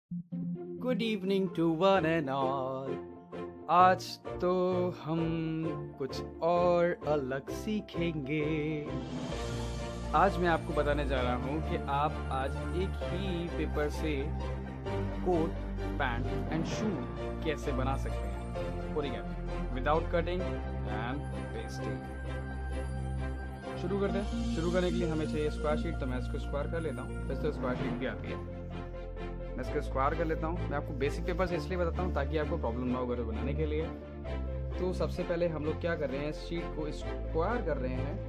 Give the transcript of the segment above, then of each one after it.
Good evening to one and all. आज तो हम कुछ और अलग सीखेंगे। आज मैं आपको बताने जा रहा हूँ कि आप आज एक ही पेपर से कोट, पैंट एंड शू कैसे बना सकते हैं पूरी cap without cutting and pasting. शुरू करते हैं। शुरू करने के लिए हमें चाहिए स्क्वायर शीट, तो मैं इसको स्क्वायर कर लेता हूँ। वैसे तो स्क्वायर शीट भी आती है, मैं इसको स्क्वायर कर लेता हूँ। मैं आपको बेसिक पेपर से इसलिए बताता हूँ ताकि आपको प्रॉब्लम ना हो घर बनाने के लिए। तो सबसे पहले हम लोग क्या कर रहे हैं, शीट को स्क्वायर कर रहे हैं।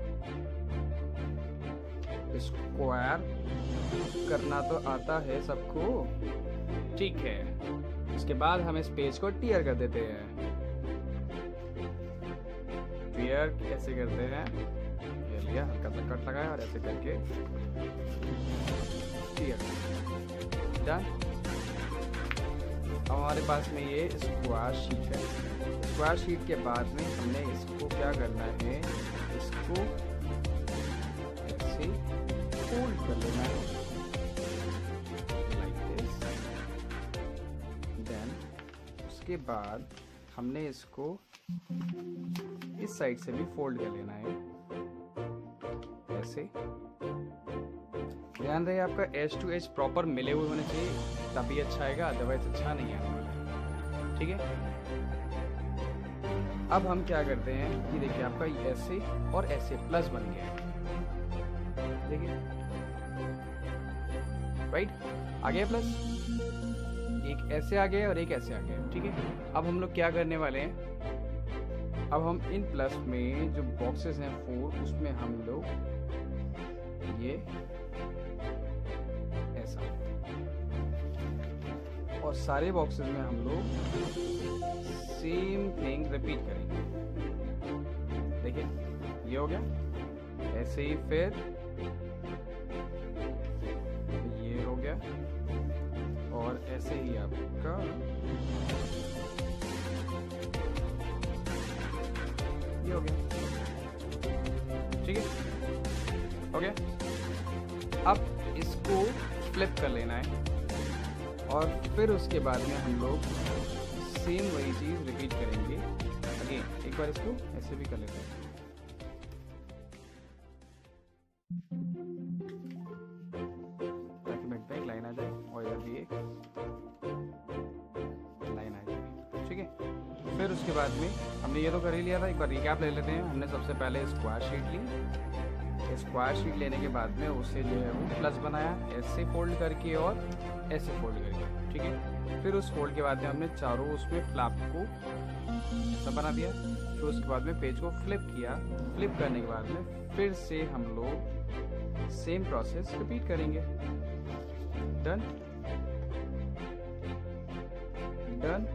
स्क्वायर करना तो आता है सबको, ठीक है। उसके बाद हम इस पेज को टीयर कर देते हैं। टीयर कैसे करते हैं, ये लिया, हल्का सा कट लगाया और ऐसे करके टीयर डन। अब हमारे पास में ये स्क्वायर शीट है। स्क्वायर शीट के बाद में हमने इसको क्या करना है, इसको ऐसे फोल्ड कर लेना है लाइक दिस। देन उसके बाद हमने इसको इस साइड से भी फोल्ड कर लेना है ऐसे। ध्यान रहे आपका एज टू एज प्रॉपर मिले हुए होने चाहिए, तभी अच्छा आएगा, अदरवाइज अच्छा नहीं आने वाला है, ठीक है। अब हम क्या करते हैं कि देखिए आपका ऐसे और ऐसे प्लस बन गया है, देखिए राइट, आ गया प्लस, एक ऐसे आ गया और एक ऐसे आ गया, ठीक है। अब हम लोग क्या करने वाले हैं, अब हम इन प्लस में जो बॉक्सेस हैं 4, उसमें हम लोग ये ऐसा, और सारे बॉक्सेस में हम लोग सेम थिंग रिपीट करेंगे। देखिए ये हो गया, ऐसे ही फिर ये हो गया, और ऐसे ही आपका ये हो गया, ठीक है, हो गया। अब इसको फ्लिप कर लेना है, और फिर उसके बाद में हम लोग सेम वही चीज़ रिपीट करेंगे अगेन। एक बार इसको ऐसे भी कर लेते हैं, ताकि मिड पे एक लाइन आ जाए और इधर भी एक लाइन आ जाए, ठीक है। फिर उसके बाद में हमने ये तो कर ही लिया था, एक बार रिकैप ले लेते हैं। हमने सबसे पहले स्क्वायर शीट ली, स्क्वायर शीट लेने के बाद में उसे जो है वो प्लस बनाया, ऐसे फोल्ड करके और ऐसे फोल्ड करके, ठीक है। फिर उस फोल्ड के बाद में हमने चारों उसमें फ्लैप को ऐसा बना दिया। फिर उसके बाद में पेज को फ्लिप किया। फ्लिप करने के बाद में फिर से हम लोग सेम प्रोसेस रिपीट करेंगे। Done done.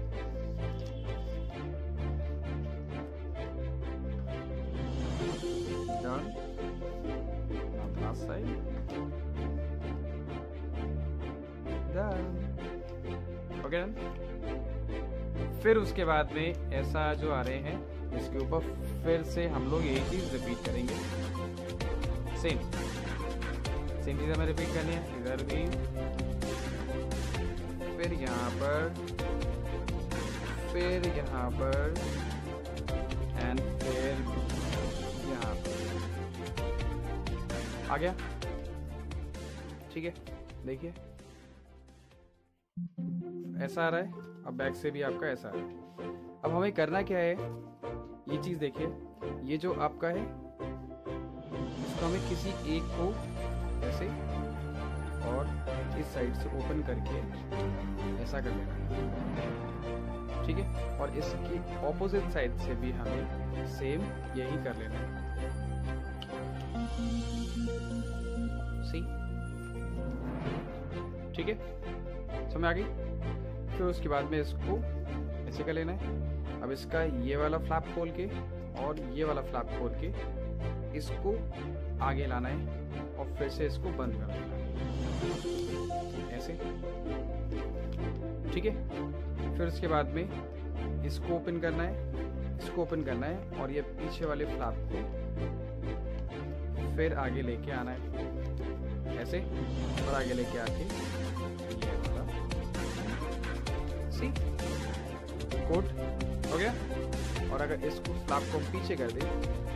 Done. Last side done, okay done. फिर उसके बाद में ऐसा जो आ रहे हैं इसके ऊपर फिर से हम लोग यही चीज रिपीट करेंगे, सेम चीज हमें रिपीट करनी है। इधर भी, फिर यहाँ पर, फिर यहाँ पर, एंड फिर यहाँ पर। आ गया, ठीक है। देखिए ऐसा आ रहा है, अब बैक से भी आपका ऐसा आ रहा है। अब हमें करना क्या है, ये चीज देखिए, ये जो आपका है इसको हमें किसी एक को ऐसे और इस साइड से ओपन करके ऐसा कर लेना है, ठीक है। और इसकी ऑपोजिट साइड से भी हमें सेम यही कर लेना है, सी, ठीक है, समझ आ गई। फिर उसके बाद में इसको ऐसे कर लेना है। अब इसका ये वाला फ्लैप खोल के और ये वाला फ्लैप खोल के इसको आगे लाना है, और फिर से इसको बंद कर देना है ऐसे, ठीक है। फिर उसके बाद में इसको ओपन करना है, इसको ओपन करना है, और ये पीछे वाले फ्लैप को फिर आगे लेके आना है ऐसे, और आगे लेके आके ये वाला सी कोट हो गया। और अगर इसको फ्लैप को पीछे कर दे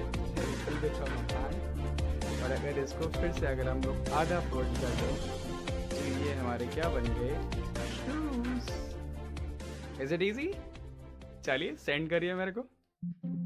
और अगर इसको फिर से अगर हम लोग आधा फोल्ड कर दें तो ये हमारे क्या बन गए, शूज। Is it easy? चलिए सेंड करिए मेरे को।